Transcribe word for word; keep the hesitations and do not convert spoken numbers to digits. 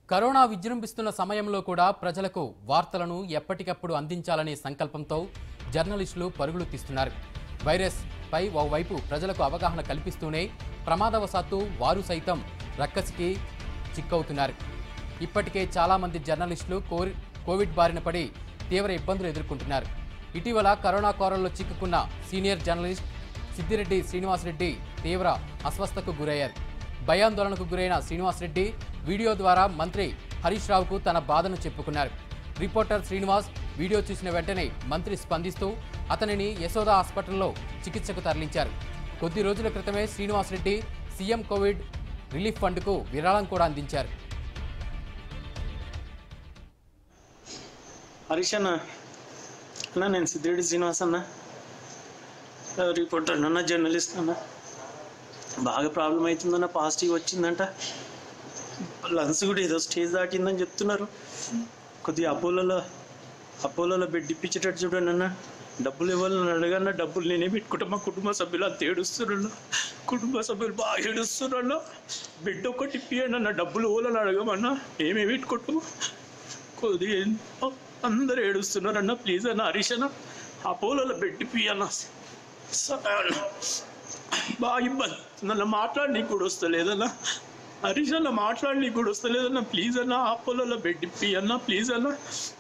Corona విజృంభిస్తున్న సమయంలో కూడా ప్రజలకు వార్తలను ఎప్పటికప్పుడు అందించాలనే సంకల్పంతో జర్నలిస్టులు పరుగులు తీస్తున్నారు. వైరస్ పై ఓవైపు ప్రజలకు అవగాహన కల్పిస్తూనే ప్రమాదవశాత్తు వారు సైతం రక్కసికి చిక్కవుతున్నారు. ఇప్పటికే చాలా మంది జర్నలిస్టులు కోవిడ్ బారిన పడి తీవ్ర ఇబ్బందులు ఎదుర్కొంటున్నారు. ఇటీవల కరోనా కోరల్లో చిక్కుకున్న సీనియర్ జర్నలిస్ట్ సిద్దిరెడ్డి శ్రీనివాసరెడ్డి తీవ్ర అస్వస్థతకు గురయ్యారు. భయాందోళనకు గురైన శ్రీనివాసరెడ్డి వీడియో ద్వారా మంత్రి హరీష్ రావుకు తన బాధను చెప్పుకున్నారు. రిపోర్టర్ శ్రీనివాస్ వీడియో చూసిన వెంటనే మంత్రి స్పందిస్తూ అతనిని యశోద హాస్పిటల్లో చికిత్సకు తరలించారు. కొద్ది రోజుల క్రితమే శ్రీనివాసరెడ్డి సీఎం కోవిడ్ రిలీఫ్ ఫండ్కు విరాళం కూడా అందించారు. హరీష్ అన్న అన్న నేను సిద్దిరెడ్డి శ్రీనివాస్ అన్న రిపోర్టర్ అన్న జర్నలిస్ట్ అన్న బాగా ప్రాబ్లం అవుతుందన్న పాజిటివ్ వచ్చిందంట లంగ్స్ కూడా ఏదో స్టేజ్ దాటిందని చెప్తున్నారు. కొద్దిగా అపోలోలో అపోలోలో బెడ్ ఇప్పించేటట్టు చూడండి అన్న. డబ్బులు ఇవ్వాలని అడగన్న డబ్బులు నేనే పెట్టుకుంటా. మా కుటుంబ సభ్యులు అంత ఏడుస్తున్నా కుటుంబ సభ్యులు బాగా ఏడుస్తున్నా. బెడ్ ఒక్కటి ఇప్పియండి అన్న. డబ్బులు ఓలని అడగమన్నా మేమే పెట్టుకుంటాము. కొద్దిగా అందరూ ఏడుస్తున్నారు అన్న. ప్లీజ్ అన్న హరీష్ అన్న అపోలోలో బెడ్ ఇప్పియన్న. బాగా ఇబ్బంది నన్ను మాట్లాడనీకి కూడా వస్తలేదన్నా. హరీష్ అన్న మాట్లాడనీకి కూడా వస్తలేదన్నా. ప్లీజ్ అన్న అపోలోలో బెడ్ ఇప్పి అన్న. ప్లీజ్ అన్న